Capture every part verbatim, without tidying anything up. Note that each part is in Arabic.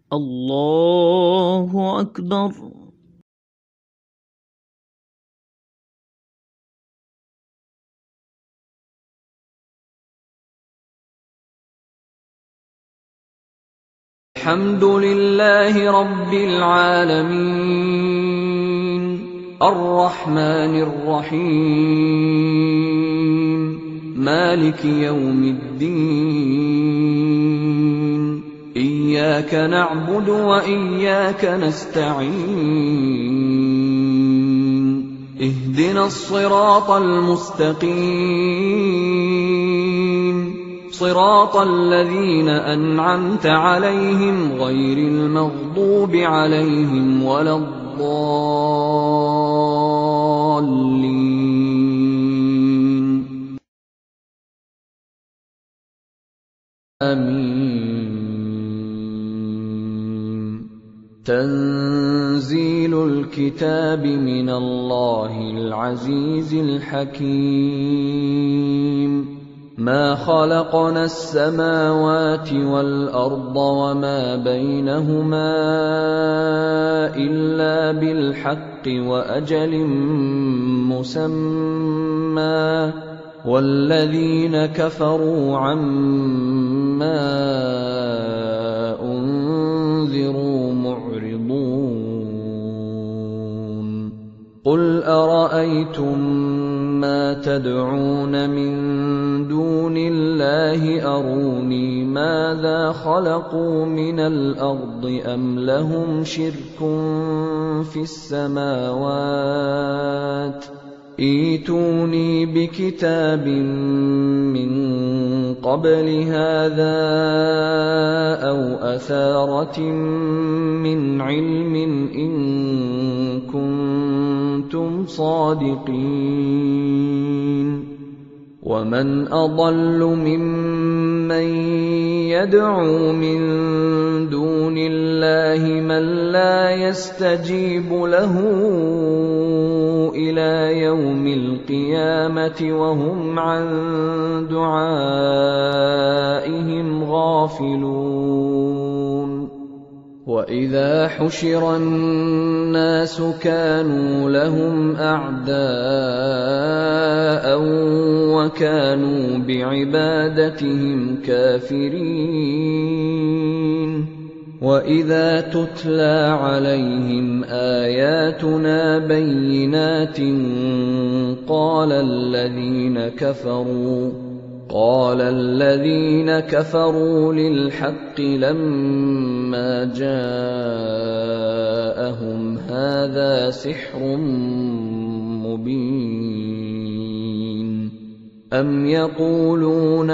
الله أكبر. الحمد لله رب العالمين الرحمن الرحيم مالك يوم الدين إياك نعبد وإياك نستعين اهدنا الصراط المستقيم صراط الذين أنعمت عليهم غير المغضوب عليهم ولا الضالين آمين. تنزيل الكتاب من الله العزيز الحكيم. ما خلقنا السماوات والأرض وما بينهما إلا بالحق وأجل مسمى والذين كفروا عما أنذروا معرضون. قل أرأيتم ما تدعون من دون الله أروني ماذا خلقوا من الأرض أم لهم شرك في السماوات ائتوني بكتاب من قبل هذا أو أثارة من علم إن كنتم صادقين. ومن أضل ممن يدعو من دون الله من لا يستجيب له إلى يوم القيامة وهم عن دعائهم غافلون. وإذا حشر الناس كانوا لهم أعداء وكانوا بعبادتهم كافرين. وإذا تتلى عليهم آياتنا بينات قال الذين كفروا قال الذين كفروا للحق لما جاءهم هذا سحر مبين. أم يقولون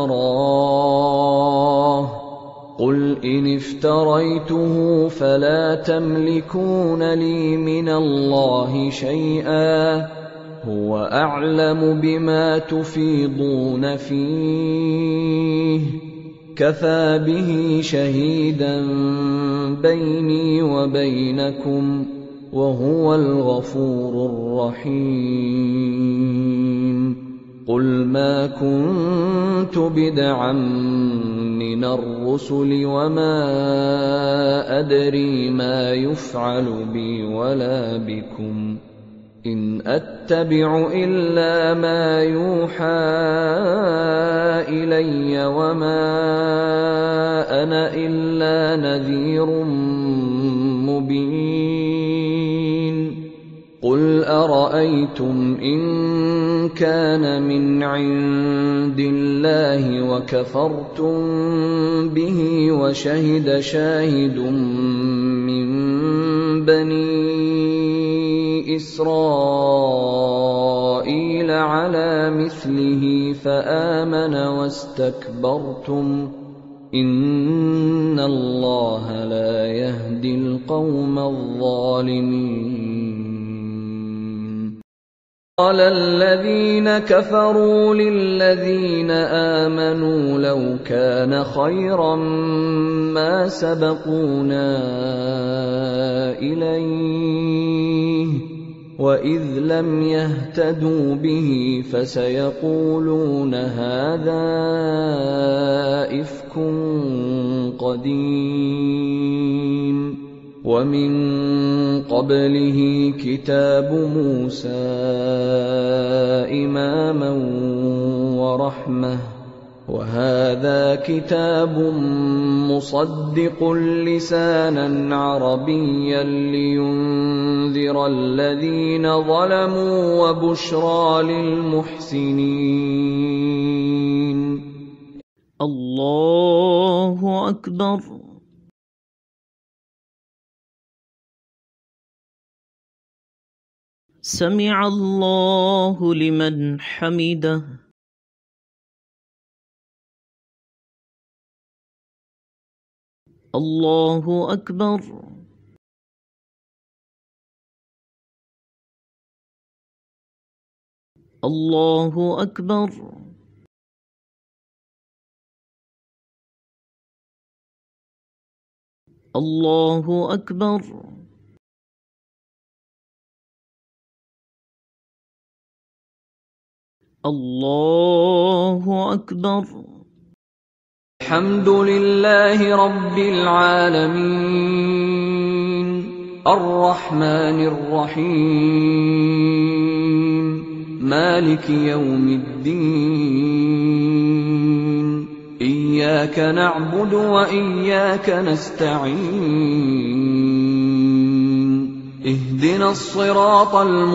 افتراه قل إن افتريته فلا تملكون لي من الله شيئا هو أعلم بما تفيضون فيه كفى به شهيدا بيني وبينكم وهو الغفور الرحيم. قل ما كنت بدعا من الرسل وما أدري ما يفعل بي ولا بكم إن أتبع إلا ما يوحى إلي وما أنا إلا نذير مبين. قل أرأيتم إن كان من عند الله وكفرتم به وشهد شاهد من بني إسرائيل على مثله فآمن واستكبرتم إن الله لا يهدي القوم الظالمين. قال الذين كفروا للذين آمنوا لو كان خيرا ما سبقونا إليه وإذ لم يهتدوا به فسيقولون هذا إفك قديم ومن قبله كتاب موسى إماما ورحمة وهذا كتاب مصدق لسانا عربيا لينذر الذين ظلموا وبشرى للمحسنين. الله أكبر. سمع الله لمن حمده. الله أكبر. الله أكبر. الله أكبر. الله أكبر. الحمد لله رب العالمين الرحمن الرحيم مالك يوم الدين إياك نعبد وإياك نستعين اهدنا الصراط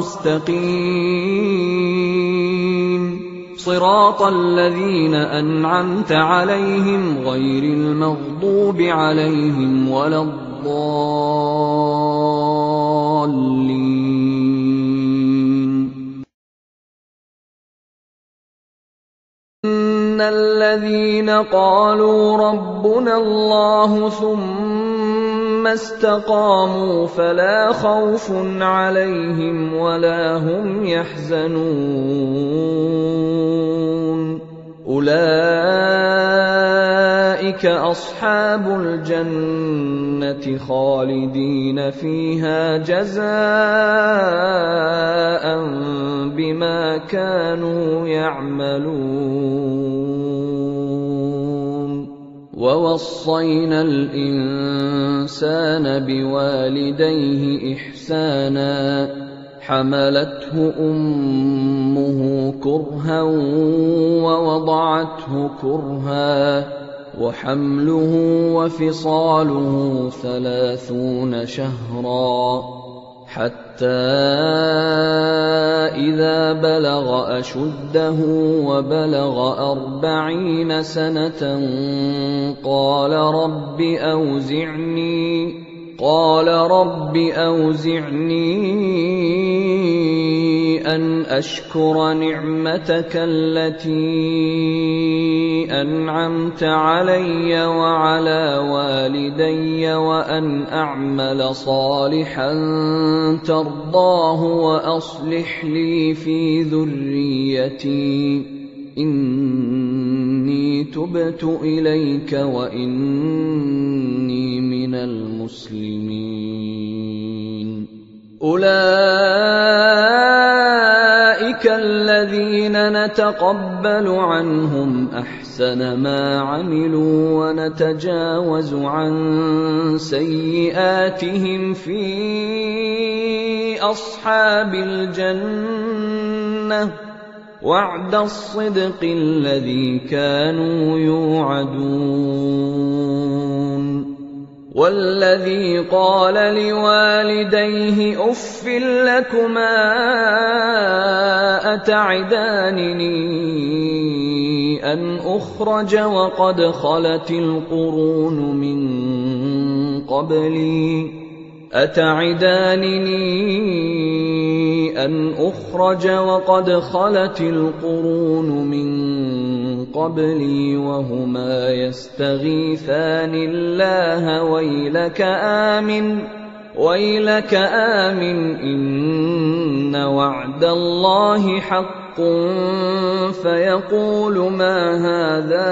المستقيم صراط الذين أنعمت عليهم غير المغضوب عليهم ولا الضالين. إن الذين قالوا ربنا الله ثم استقاموا فلا خوف عليهم ولا هم يحزنون أولئك أصحاب الجنة خالدين فيها جزاء بما كانوا يعملون. ووصينا الإنسان بوالديه إحسانا حملته أمه كرها ووضعته كرها وحمله وفصاله ثلاثون شهرا حتى إذا بلغ أشده وبلغ أربعين سنة قال رب أوزعني قال رب أوزعني أن أشكر نعمتك التي أنعمت علي وعلى والدي وأن أعمل صالحا ترضاه وأصلح لي في ذريتي إني تبت إليك وإني من المسلمين. أولئك الذين نتقبل عنهم أحسن ما عملوا ونتجاوز عن سيئاتهم في أصحاب الجنة وعد الصدق الذي كانوا يوعدون. والذي قال لوالديه أف لكما أتعدانني أن أخرج وقد خلت القرون من قبلي أتعدانني أن أخرج وقد خلت القرون من قبلي وهما يستغيثان الله ويلك آمن ويلك آمن إن وعد الله حق فيقول ما هذا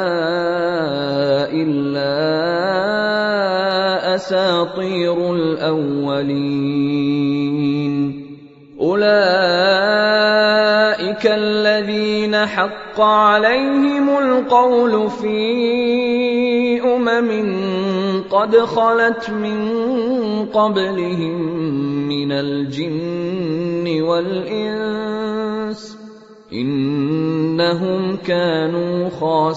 إلا أساطير الأولين. أولئك الذين حق عليهم القول في أمم أمم قد خلت من قبلهم من الجن والإنس إنهم كانوا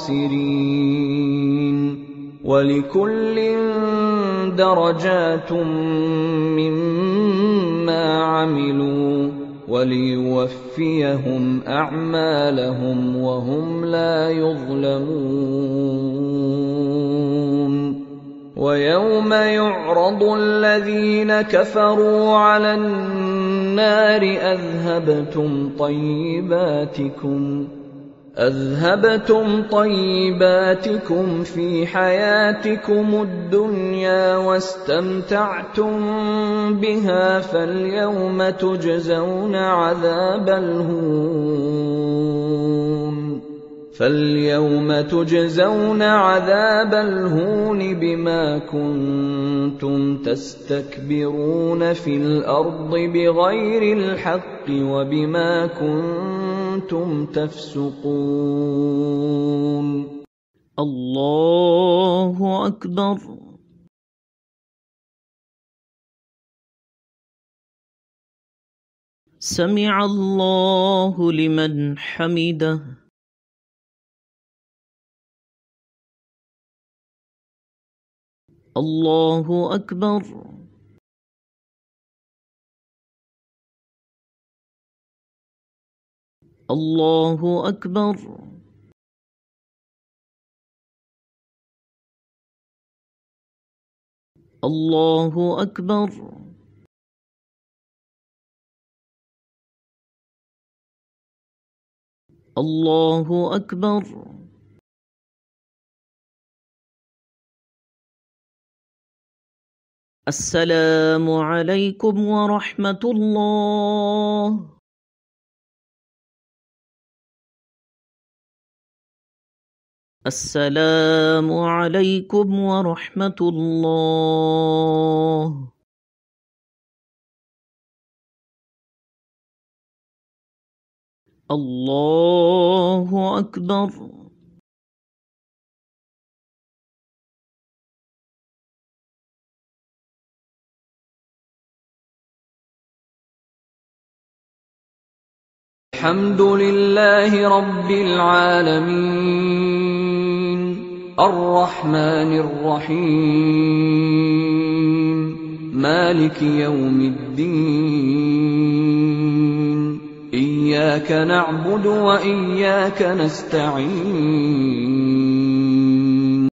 خاسرين ولكل درجات مما عملوا وليوفيهم أعمالهم وهم لا يظلمون ويوم يعرض الذين كفروا على النار أذهبتم طيباتكم أذهبتم طيباتكم في حياتكم الدنيا واستمتعتم بها فاليوم تجزون عذاب الهون فاليوم تجزون عذاب الهون بما كنتم تستكبرون في الأرض بغير الحق وبما كنتم تفسقون. الله أكبر. سمع الله لمن حمده. الله أكبر. الله أكبر. الله أكبر. الله أكبر. السلام عليكم ورحمة الله. السلام عليكم ورحمة الله. الله أكبر. الحمد لله رب العالمين الرحمن الرحيم مالك يوم الدين إياك نعبد وإياك نستعين